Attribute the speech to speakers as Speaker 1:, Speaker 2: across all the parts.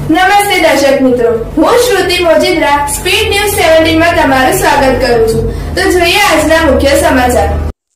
Speaker 1: નમસ્તે દર્શક મિત્રો, હું શ્રુતિ મોજીદ્રા સ્પીડ ન્યૂઝ 17 માં તમારું સ્વાગત કરું છું. તો જોઈએ આજના મુખ્ય સમાચાર.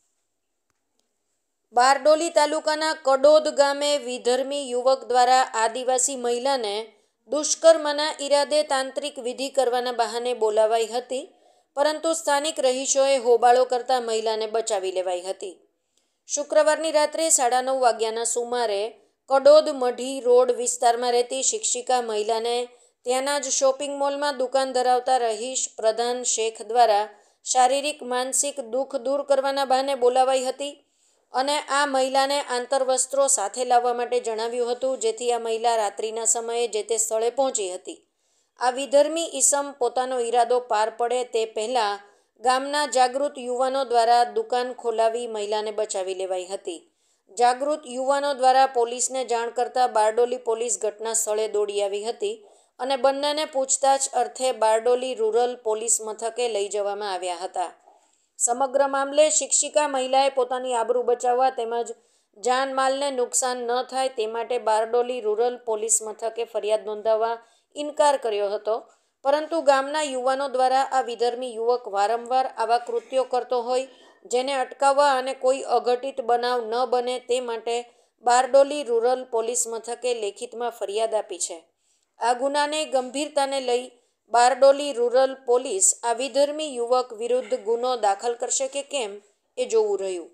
Speaker 2: બારડોલી તાલુકાના કડોદ ગામે વિધર્મી યુવક દ્વારા આદિવાસી મહિલાને દુષ્કર્મના ઈરાદે તાંત્રિક વિધિ કરવાના બહાને બોલાવાઈ હતી, પરંતુ સ્થાનિક રહીશોએ હોબાળો કરતા મહિલાને બચાવી લેવાઈ હતી. શુક્રવારની રાત્રે 9:30 વાગ્યાના સુમારે કડોદ મઢી રોડ વિસ્તારમાં રહેતી શિક્ષિકા મહિલાને ત્યાંના જ શોપિંગ મોલમાં દુકાન ધરાવતા રહીશ પ્રધાન શેખ દ્વારા શારીરિક માનસિક દુઃખ દૂર કરવાના બહાને બોલાવાઈ હતી અને આ મહિલાને આંતરવસ્ત્રો સાથે લાવવા માટે જણાવ્યું હતું, જેથી આ મહિલા રાત્રિના સમયે જે તે સ્થળે પહોંચી હતી. આ વિધર્મી ઈસમ પોતાનો ઈરાદો પાર પડે તે પહેલાં ગામના જાગૃત યુવાનો દ્વારા દુકાન ખોલાવી મહિલાને બચાવી લેવાઈ હતી. જાગૃત યુવાનો દ્વારા પોલીસને જાણ કરતા બારડોલી પોલીસ ઘટના સ્થળે દોડી આવી હતી અને બંનેને પૂછતાછ અર્થે બારડોલી રૂરલ પોલીસ મથકે લઈ જવામાં આવ્યા હતા. સમગ્ર મામલે શિક્ષિકા મહિલાએ પોતાની આબરૂ બચાવવા તેમજ જાનમાલને નુકસાન ન થાય તે માટે બારડોલી રૂરલ પોલીસ મથકે ફરિયાદ નોંધાવવા ઇનકાર કર્યો હતો, પરંતુ ગામના યુવાનો દ્વારા આ વિધર્મી યુવક વારંવાર આવા કૃત્યો કરતો હોય જેને અટકાવવા અને કોઈ અઘટિત બનાવ ન બને તે માટે બારડોલી રૂરલ પોલીસ મથકે લેખિતમાં ફરિયાદ આપી છે. આ ગુનાને ગંભીરતાને લઈ બારડોલી રૂરલ પોલીસ આ વિધર્મી યુવક વિરુદ્ધ ગુનો દાખલ કરશે કે કેમ એ જોવું રહ્યું.